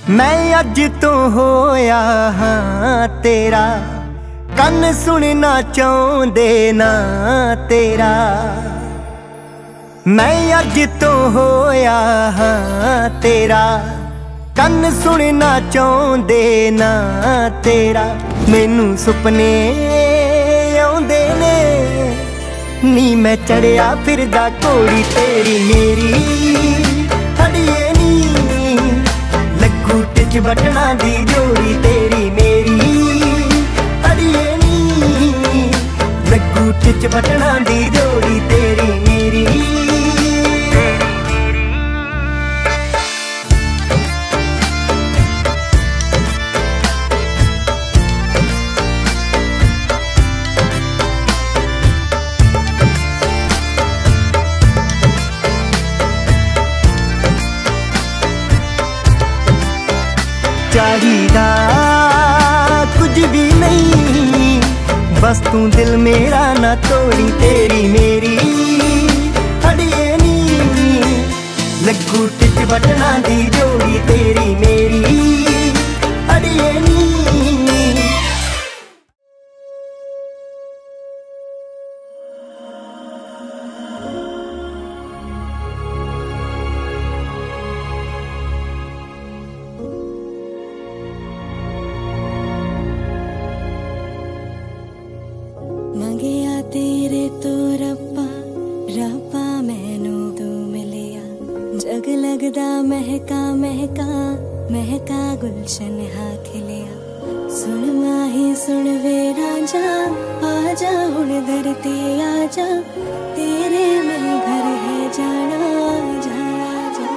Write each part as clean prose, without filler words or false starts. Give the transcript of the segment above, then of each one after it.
मैं अज तो होया हाँ तेरा, कन सुनना चाहते ना तेरा। मैं अज तो होया हाँ तेरा, कन सुनना चाहते ना तेरा। मैनू सुपने आउंदे ने नी, मैं चढ़िया फिरदा घोड़ी तेरी मेरी। अड़िए नी लगू टिच बटना दी जोड़ी तेरी मेरी। अड़िए नी लगू टिच बटना दी जोड़ी तेरी मेरी। चाहिदा कुछ भी नहीं, बस तू दिल मेरा ना तोड़ी तेरी मेरी। अड़िए नी लगू टिच बटना दी जोड़ी तेरी मेरी। अड़िए नी मंगिया तेरे तो रब्बा रब्बा मैनू तू मिलिया। जग लगदा महका महका महका गुलशन हा खिलिया। सुन माही सुन वे राजा, आजा हुण धरती आजा। तेरे में घर है जाना जा जा।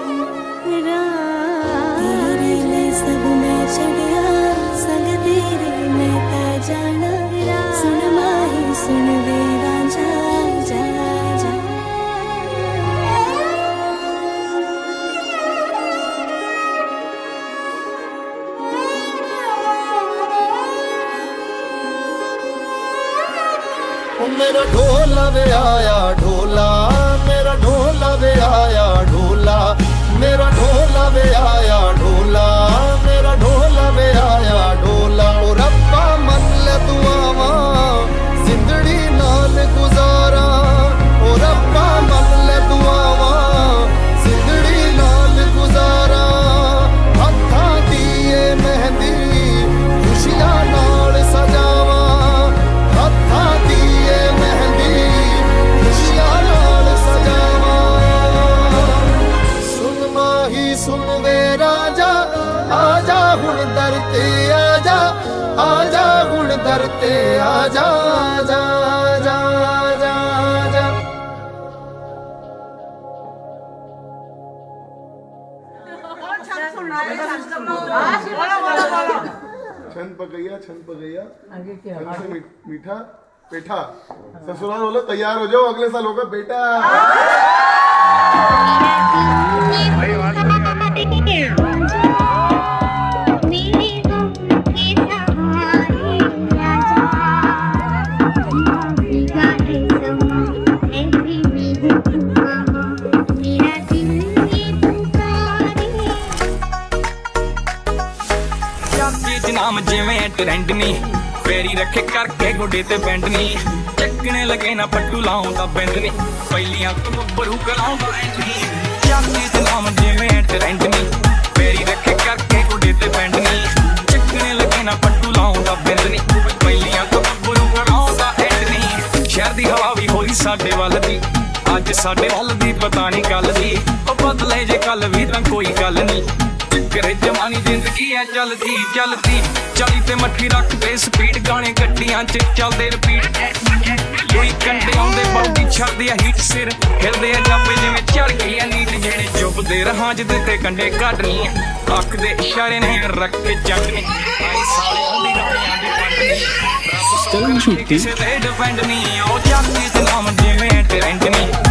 तेरे लिए सब मैं चढ़िया, संग तेरे मैं ता जाना। सुन माही सुन वे राजा जा जा। मेरा ढोला वे आया ढोला, मेरा ढोला वे आया ढोला। मेरा ढोला वे आया ढोला, मेरा ढोला वे आया ढोला। ओ रब्बा मन ले दुआवा, जिंदड़ी नाल गुजारा। ओ रब्बा मन ले दुआवा, जिंदड़ी नाल गुजारा। हत्था दिए मेहंदी खुशियां नाल सजावा। हत्था दिए मेहंदी खुशियां नाल सजावा। सुन माही सुन वे राजा, आजा हुण दर ते आजा। आजा हुण दर ते आजा जा जा जा जा। छन पकैया छन पकैया छन से मीठा पेठा। ससुराल बोलो तैयार हो जाओ, अगले साल होगा बेटा। नाम जिवें ट्रेंड नी, फेरी रखे करके गोडे ते बैंड नी। चकने लगे ना पट्टू लाऊंदा बैंड नी, पहलियां तो बरू कराऊंदा एंड नी। जाके नाम जिवें ट्रेंड नी, फेरी रखे करके गोडे ते बैंड नी। चकने लगे ना पट्टू लाऊंदा बैंड नी, पहलियां तो बरू कराऊंदा एंड नी। शहर दी हवा भी होई साडे वल दी, अज साडे वल दी पता नहीं कल दी। ओ बदले जे कल भी तां कोई गल नी। करे जवानी जिंदगी है चलती चलती, चली ते मट्ठी रख दे स्पीड। गाने गड्डियां च चलदे रिपीट, कोई कंडे आउंदे बौडी छड़दे हीट। सिर हिलदे जापे जिवें चढ़ गई है नीट। जेड़े चुभदे रहां च दित्ते कंडे कड्डनी, अख दे इशारे ने रख के चकनी। आई साले आउंदी गालियां दी पंडनी, रब साले किसे ते डिपेंड नहीं। ओ जाती ते नाम जिवें ट्रेंड नी,